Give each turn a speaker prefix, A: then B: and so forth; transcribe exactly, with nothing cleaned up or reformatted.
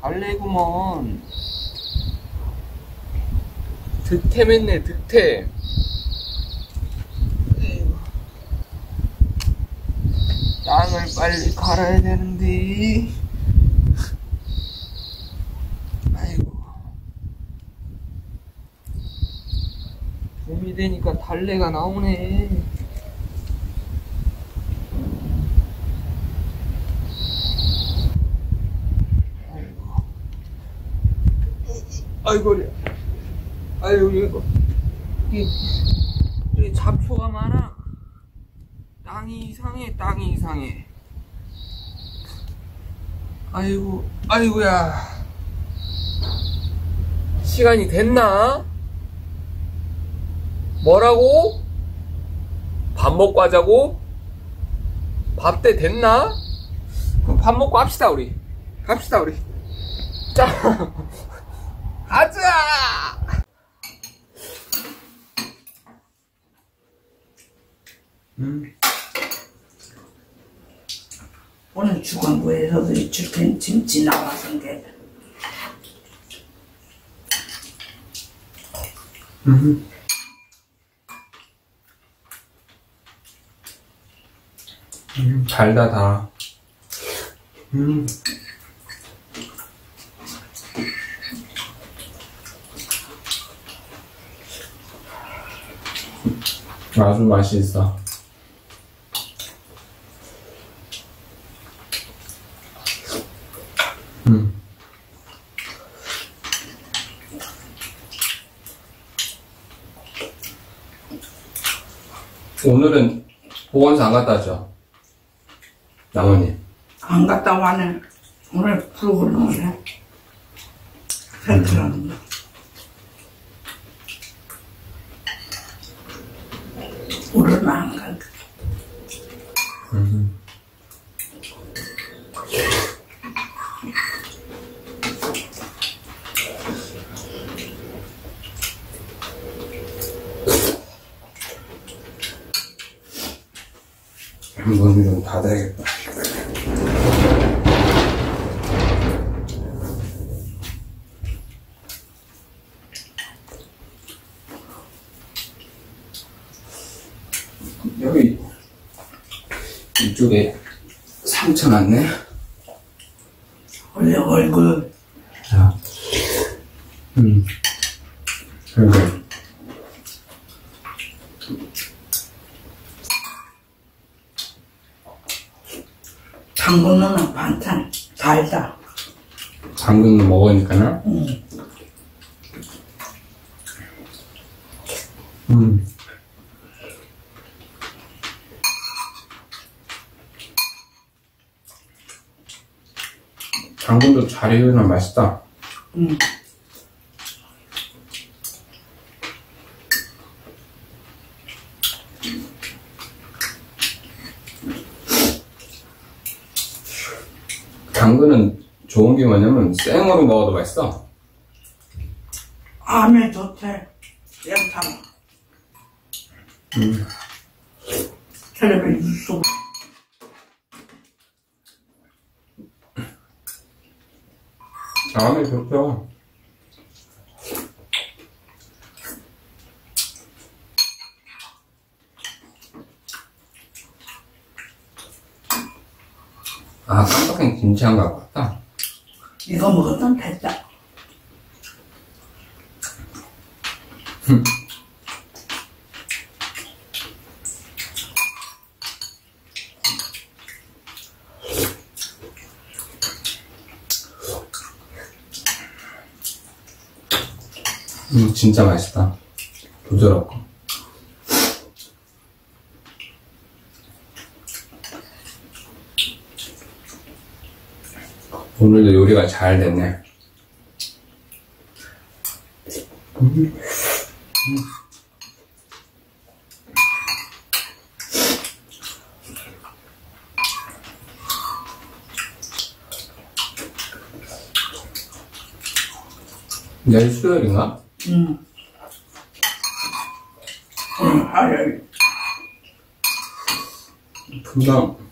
A: 달래구먼. 득템했네, 득템. 땅을 빨리 갈아야 되는데. 아이고. 봄이 되니까 달래가 나오네. 아이고. 아이고야. 아이고, 이거. 이, 이 잡초가 많아. 땅이 이상해, 땅이 이상해. 아이고, 아이고야. 시간이 됐나? 뭐라고? 밥 먹고 하자고? 밥 때 됐나? 그럼 밥 먹고 합시다, 우리. 갑시다, 우리. 자, 가자! 음.
B: 오늘 주광구에서도 줄텐 김치 나와서 게.
A: 음. 음, 달다, 다. 음. 아주 맛있어. 음. 오늘은 보건소 안 갔다 왔죠? 나머님.
B: 안 갔다 와네. 오늘 프로그램을 센트라는 거. 오늘은 안 가.
A: 음. 문을 좀 닫아야겠다. 여기 이쪽에 상처 났네.
B: 원래 얼굴.
A: 자, 음, 그래.
B: 당근 넣는 반찬 달다.
A: 당근 먹으니까나.
B: 응.
A: 음. 당근도 잘 익으면 맛있다.
B: 응.
A: 당근은 좋은 게 뭐냐면 생으로 먹어도 맛있어.
B: 암에 좋대. 양탕.
A: 음.
B: 텔레비 뉴스.
A: 암에 좋죠. 아, 깜빡한 김치 안 갖고 왔다.
B: 이거 먹었던 됐다.
A: 음, 진짜 맛있다. 부드럽고. 오늘도 요리가 잘 됐네. 음. 음. 내일 수요일인가?
B: 응. 오늘 화요일.
A: 금방